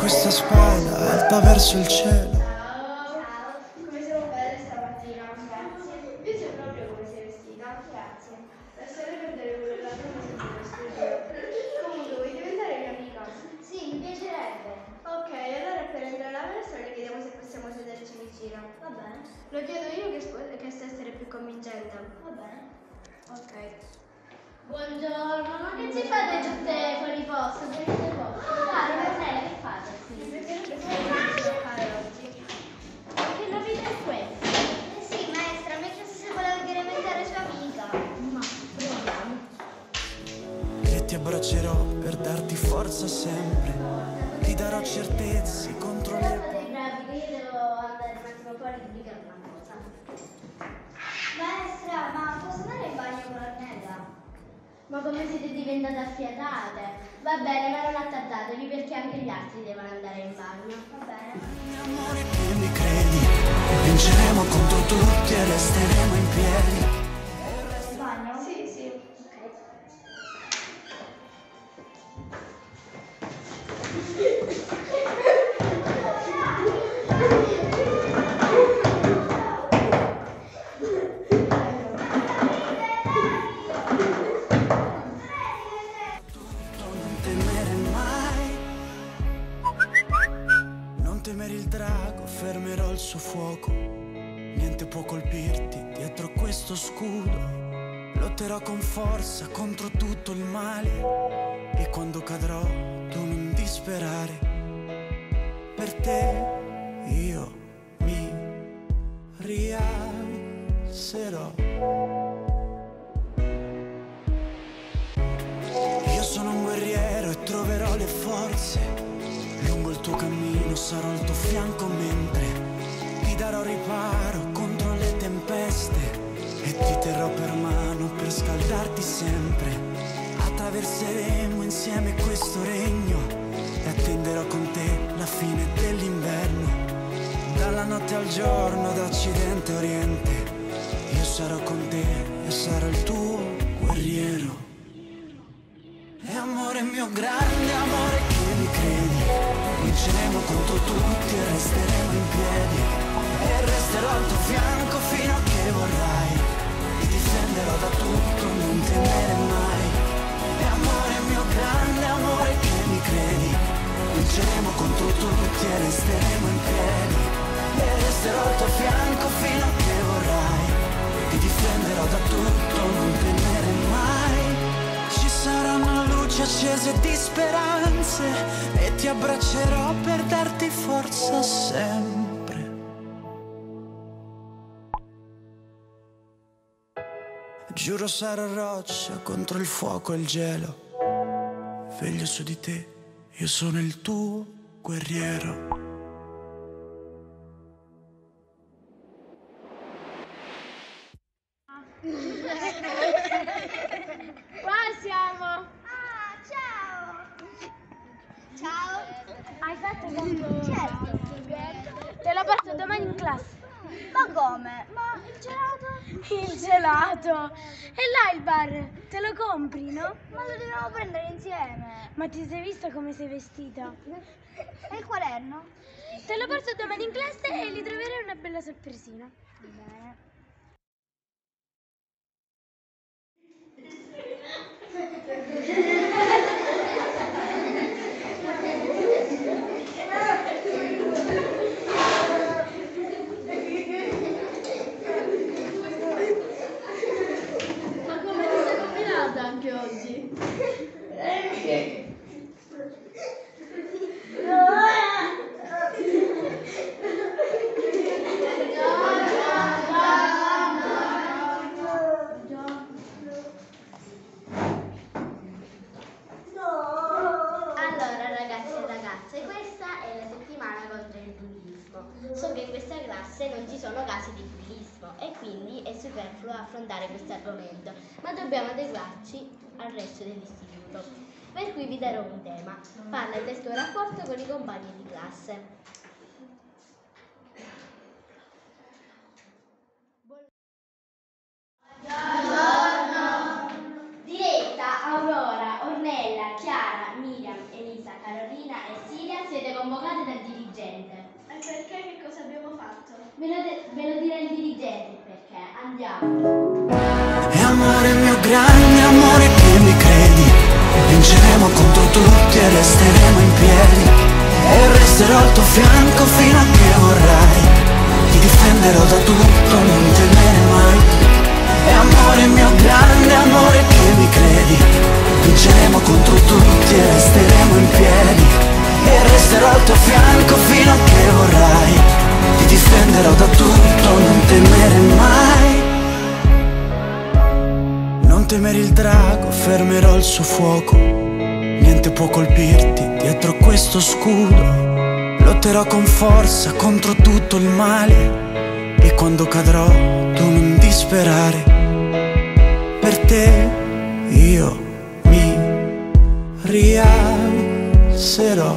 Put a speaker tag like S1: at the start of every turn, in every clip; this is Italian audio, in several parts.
S1: questa spada alta verso il cielo.
S2: Ciao, come siamo belle stamattina? Grazie. Io sei proprio come sei vestita. Grazie. Lasciare perdere quelle lacrime sempre lo studio. Comunque, vuoi diventare mia amica?
S3: Sì, mi piacerebbe.
S2: Ok, allora appena entra alla palestra le chiediamo se possiamo sederci vicino.
S3: Va bene,
S2: Lo chiedo io che sa essere più convincente.
S3: va bene.
S2: Ok.
S3: Buongiorno, ma che ci fate tutte fuori posto? Venite posto. Caro, Ornella, che fate
S2: Mi
S3: qui?
S2: piacerebbe sapere cosa fare oggi.
S3: Che novità è questa? Sì, maestra, mi ha chiesto se voleva incrementare sua amica. Ma proviamo.
S1: E ti abbraccerò per darti forza sempre. Ti darò certezze contro le...
S3: Fate i bravi, che io devo andare un attimo fuori e pubblicare una cosa. Maestra, ma posso andare in bagno con Ornella? Ma come siete diventate affiatate? Va bene, ma non attardatevi perché anche gli altri devono andare in bagno. Va bene.
S1: Amore che mi credi, vinceremo contro tutti e resteremo in piedi.
S3: In bagno?
S2: Sì, sì.
S1: Non temere mai, non temere il drago, fermerò il suo fuoco. Niente può colpirti dietro questo scudo. Lotterò con forza contro tutto il male. E quando cadrò tu non disperare. Per te io mi rialzerò. Io sono un guerriero e troverò le forze. Lungo il tuo cammino sarò al tuo fianco mentre ti darò riparo contro le tempeste. E ti terrò per mano per scaldarti sempre. Attraverseremo insieme questo regno e attenderò con te la fine dell'inverno. Dalla notte al giorno, da occidente a oriente, io sarò con te e sarò il tuo guerriero. E amore mio, grande amore che mi credi, vinceremo contro tutti e resteremo in piedi. E resterò al tuo fianco fino a che vorrai. Ti difenderò da tutto, non temere mai. E amore mio, grande amore che mi credi, vinceremo contro tutti e resteremo in piedi. E resterò al tuo fianco fino a che vorrai. Ti difenderò da tutto, non temere mai. Ci saranno luci accese di speranze e ti abbraccerò per darti forza sempre. Giuro sarò roccia contro il fuoco e il gelo. Veglio su di te, io sono il tuo guerriero.
S4: Qua siamo!
S3: Ah, ciao! Ciao!
S4: Hai fatto tanto?
S3: Certo!
S4: Te lo porto domani in classe.
S3: Ma come? Ma il gelato?
S4: Il gelato! E là il bar, te lo compri, no?
S3: Ma lo dobbiamo prendere insieme!
S4: Ma ti sei vista come sei vestita?
S3: E il quaderno?
S4: Te lo porto domani in classe e gli troverai una bella sorpresina.
S3: Va bene.
S2: Ma come ti sei combinata anche oggi?
S3: Allora ragazzi e ragazze, questa è la settimana contro il bullismo. So che in questa classe non ci sono casi di bullismo e quindi è superfluo affrontare questo argomento, ma dobbiamo adeguarci al resto dell'istituto. Per cui vi darò un tema. Parla del tuo rapporto con i compagni di classe. Diretta, Aurora, Ornella, Chiara, Miriam, Elisa, Carolina e Silvia siete convocate i dirigenti, perché andiamo.
S1: E amore mio grande amore che mi credi, vinceremo contro tutti e resteremo in piedi. E resterò al tuo fianco fino a che vorrai, ti difenderò da tutto, non temere mai. E amore mio grande amore che mi credi, vinceremo contro tutti e resteremo in piedi. E resterò al tuo fianco fino a che vorrai, ti difenderò da tutto, non temere mai. Non temere il drago, fermerò il suo fuoco, niente può colpirti dietro questo scudo. Lotterò con forza contro tutto il male, e quando cadrò tu non disperare. Per te io mi rialzerò.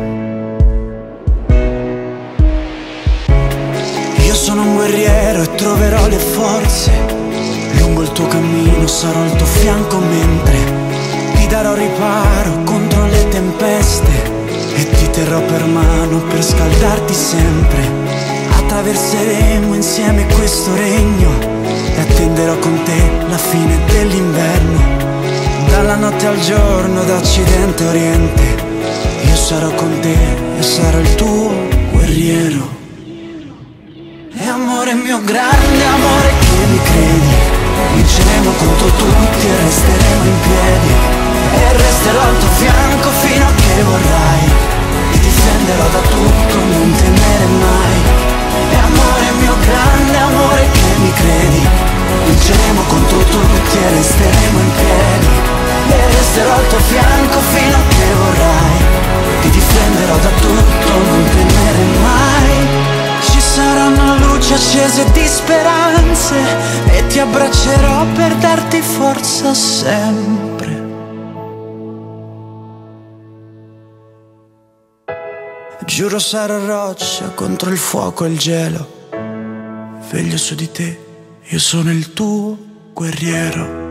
S1: Io sono un guerriero e troverò le forze, lungo il tuo cammino sarò al tuo fianco mentre ti darò riparo contro le tempeste e ti terrò per mano per scaldarti sempre. Attraverseremo insieme questo regno e attenderò con te la fine dell'inverno. Dalla notte al giorno, da occidente a oriente, io sarò con te e sarò il tuo guerriero. E amore mio grande amore che mi credi, vinceremo contro tutti e resteremo in piedi. E resterò al tuo fianco fino a che vorrai, ti difenderò da tutto, non temere mai. E amore mio grande amore che mi credi, vinceremo contro tutti e resteremo in piedi. E resterò al tuo fianco fino a che vorrai, ti difenderò da tutto, non temere mai. Ci saranno luci accese di speranze e ti abbraccerò per darti forza sempre. Giuro sarò roccia contro il fuoco e il gelo, veglio su di te, io sono il tuo guerriero.